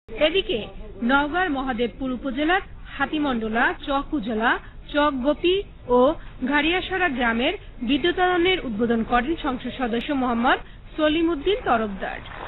এদিকে নওগাঁর মহাদেবপুর উপজেলার হাতিমন্ডলা, চক উজলা, চক গোপী ও ঘাড়িয়াসরা গ্রামের বিদ্যুতায়নের উদ্বোধন করেন সংসদ সদস্য মোহাম্মদ সলিমউদ্দিন তরফদার।